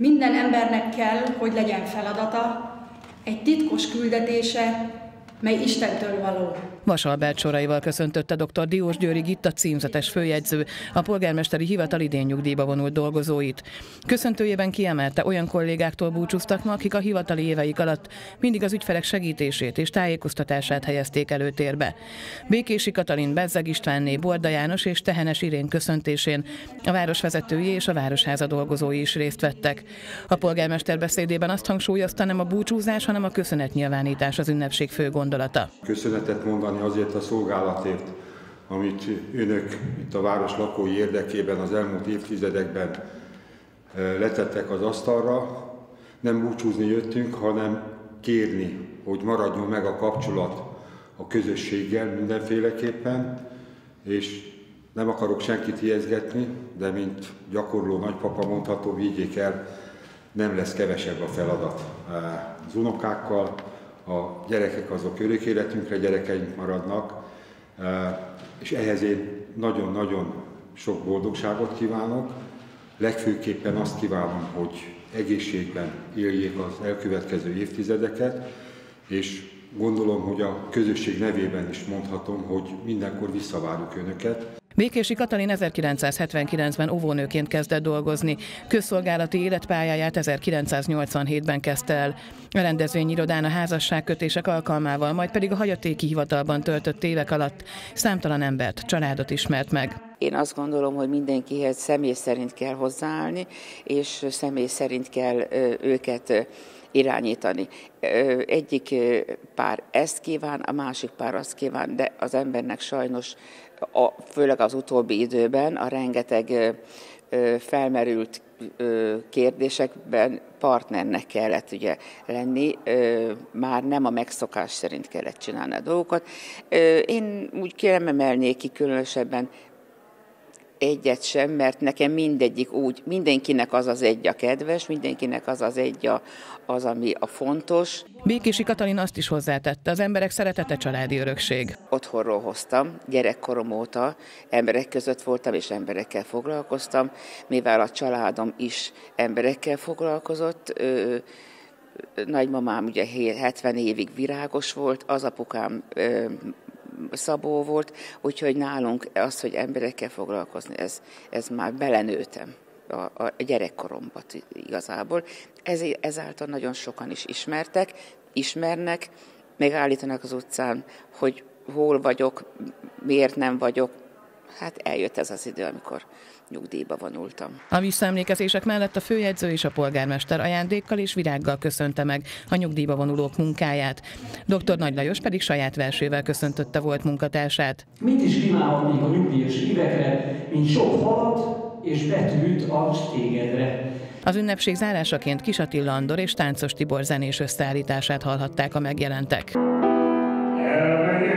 Minden embernek kell, hogy legyen feladata, egy titkos küldetése, mely Istentől való. Vas Albert soraival köszöntötte dr. Diós Győri Gitta címzetes főjegyző a polgármesteri hivatal idén nyugdíjba vonult dolgozóit. Köszöntőjében kiemelte, olyan kollégáktól búcsúztak ma, akik a hivatali éveik alatt mindig az ügyfelek segítését és tájékoztatását helyezték előtérbe. Békési Katalin, Bezzeg Istvánné, Borda János és Tehenes Irén köszöntésén a város vezetői és a Városháza dolgozói is részt vettek. A polgármester beszédében azt hangsúlyozta, nem a búcsúzás, hanem a köszönetnyilvánítás az ünnepség fő gondolata. Köszönetet mondani azért a szolgálatért, amit önök itt a város lakói érdekében az elmúlt évtizedekben letettek az asztalra. Nem búcsúzni jöttünk, hanem kérni, hogy maradjon meg a kapcsolat a közösséggel mindenféleképpen, és nem akarok senkit ijesztgetni, de mint gyakorló nagypapa mondhatom, vigyék el, nem lesz kevesebb a feladat az unokákkal. A gyerekek azok örök életünkre gyerekeink maradnak, és ehhez én nagyon-nagyon sok boldogságot kívánok. Legfőképpen azt kívánom, hogy egészségben éljék az elkövetkező évtizedeket, és gondolom, hogy a közösség nevében is mondhatom, hogy mindenkor visszavárjuk önöket. Békési Katalin 1979-ben óvónőként kezdett dolgozni. Közszolgálati életpályáját 1987-ben kezdte el. A rendezvényirodán a házasságkötések alkalmával, majd pedig a hagyatéki hivatalban töltött évek alatt számtalan embert, családot ismert meg. Én azt gondolom, hogy mindenkihez személy szerint kell hozzáállni, és személy szerint kell őket irányítani. Egyik pár ezt kíván, a másik pár azt kíván, de az embernek sajnos, főleg az utóbbi időben a rengeteg felmerült kérdésekben partnernek kellett ugye lenni, már nem a megszokás szerint kellett csinálni a dolgokat. Én úgy kiemelnék ki különösebben egyet sem, mert nekem mindegyik úgy, mindenkinek az egy a kedves, mindenkinek az egy az, ami a fontos. Békési Katalin azt is hozzátette, az emberek szeretete családi örökség. Otthonról hoztam, gyerekkorom óta emberek között voltam, és emberekkel foglalkoztam, mivel a családom is emberekkel foglalkozott. Nagymamám ugye 70 évig virágos volt, az apukám szabó volt, úgyhogy nálunk az, hogy emberekkel foglalkozni, ez már belenőttem a gyerekkoromban igazából. Ezáltal nagyon sokan is ismernek, megállítanak az utcán, hogy hol vagyok, miért nem vagyok. Hát eljött ez az idő, amikor nyugdíjba vonultam. A visszaemlékezések mellett a főjegyző és a polgármester ajándékkal és virággal köszönte meg a nyugdíjba vonulók munkáját. Dr. Nagy Lajos pedig saját versével köszöntötte volt munkatársát. Mit is kívánhatnék a nyugdíjas évekre, mint sok falat és betűt a stégedre. Az ünnepség zárásaként Kis Attila Andor és Táncos Tibor zenés összeállítását hallhatták a megjelentek.